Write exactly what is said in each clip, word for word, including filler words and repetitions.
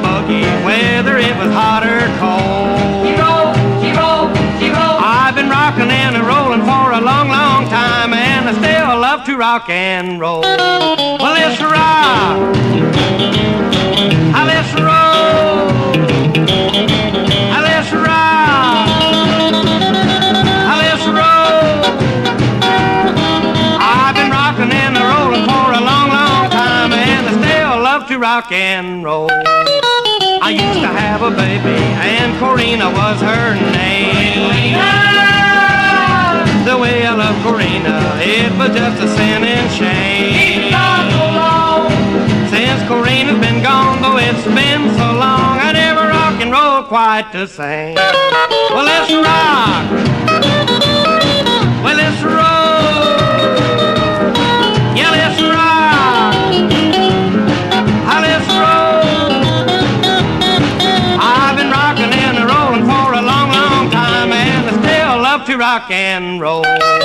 buggy, whether it was hot or cold. She rolled, she rolled, she rolled. I've been rocking and rolling for a long, long time, and I still love to rock and roll. Well, let's rock. Ah, let's roll. Ah, let's rock. Ah, let's roll. I've been rocking and rolling for a long, long time, and I still love to rock and roll. I used to have a baby, and Corina was her name. The way I love Corina, it was just a sin and shame. Since Corina's been gone, though it's been so long, I never rock and roll quite the same. Well, let's rock. Well, let's roll. Yeah, let's rock. Ah, let's roll. I've been rocking and rolling for a long, long time, and I still love to rock and roll.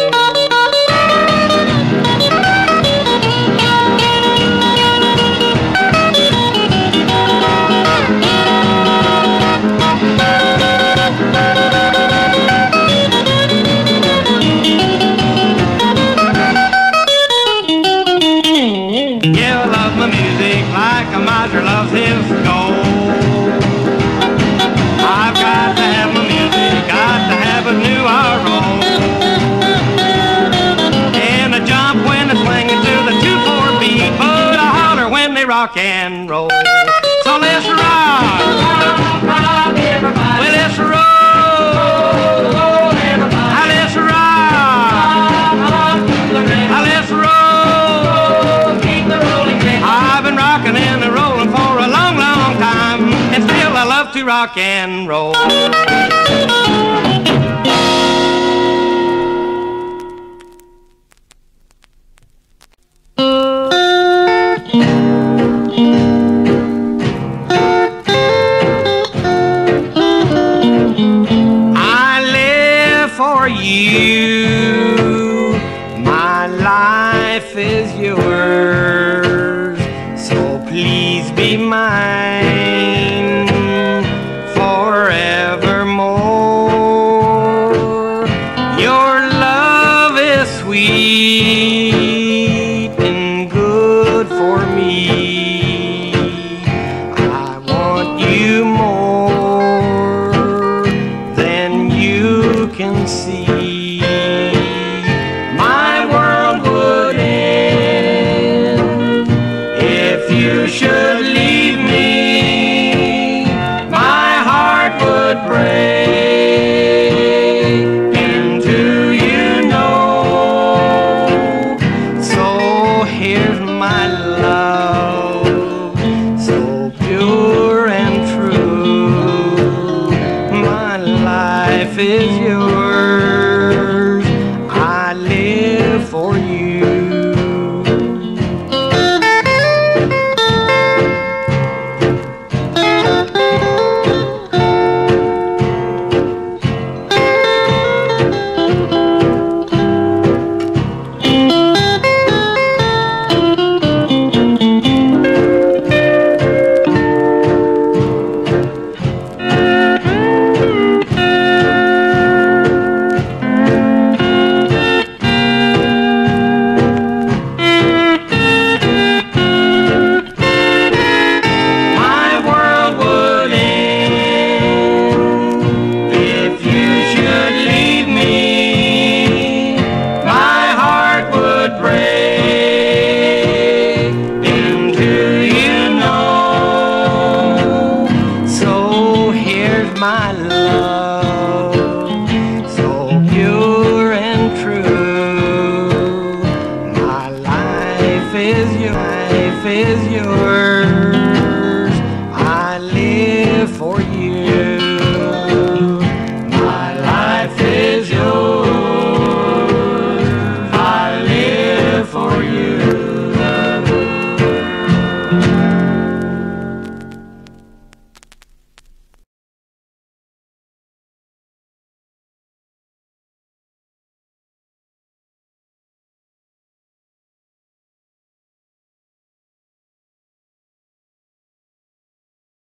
Yeah, I love my music like a miser loves his gold. I've got to have my music, got to have a new roll. And I jump when I swing to the two four beat, but I holler when they rock and roll. So let's rock. Rock, rock, everybody. Well, let's roll. Roll, everybody. Ah, let's rock. Rock, to the rhythm. Ah, let's roll. Keep the rolling rhythm. I've been rocking and rolling for a long, long time, and still I love to rock and roll. I live for you, my life is yours, so please be mine forevermore. Your love is sweet and good for me. I want you more than you can see. My world would end if you should leave me. My heart would break. And do you know? So here's my love, so pure and true. My life is yours. I live for you. My